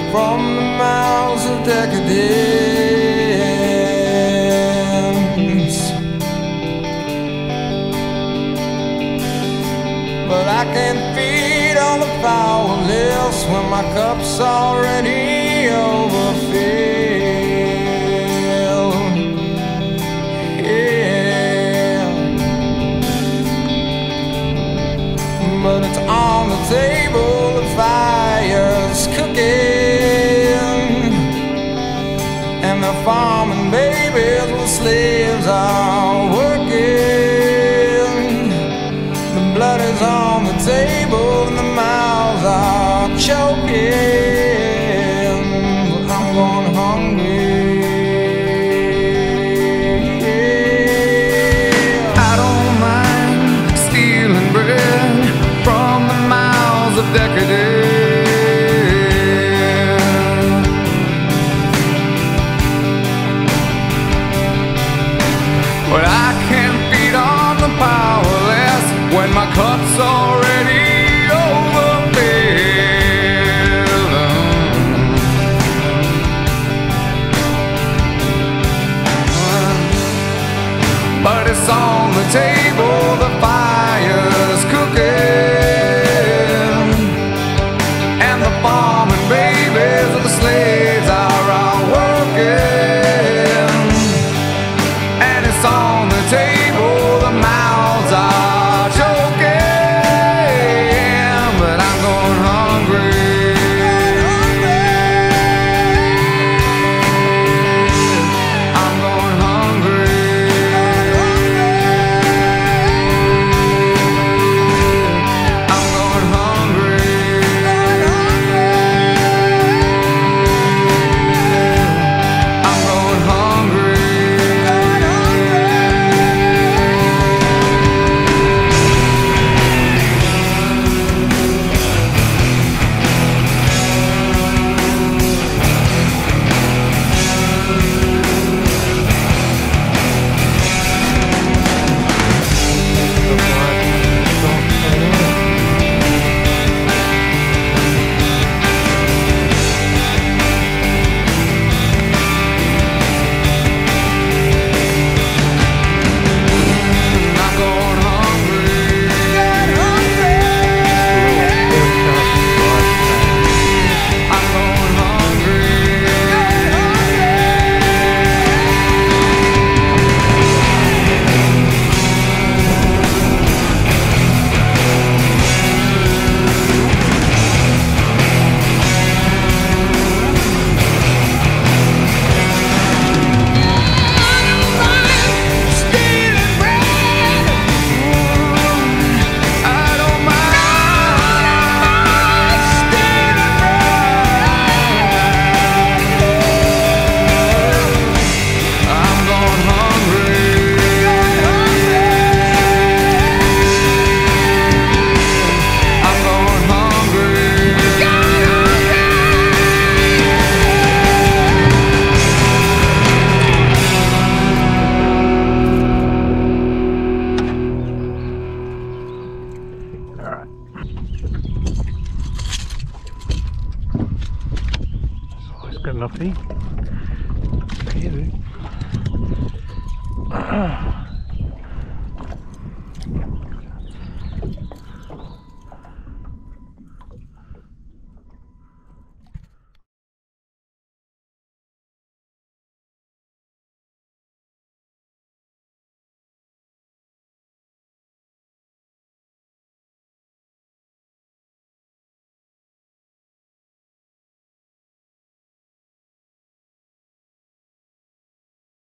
from the mouths of decadence. But I can't feed on the powerless when my cup's already overfilled. Yeah. But it's on the table, the fire's cooking, and the farming babies with slaves are working. The blood is on the table and the mouths are choking. But I'm going hungry. I don't mind stealing bread from the mouths of decadence. But I can't feed on the powerless when my cup's already overfilled. But it's on the table, the fire's cooking, and the farming babies of the slaves are all working. And it's on the table, the mouths are choking, but I'm going hungry. I'm going hungry. I'm going hungry. I'm going hungry. Good enough to eat.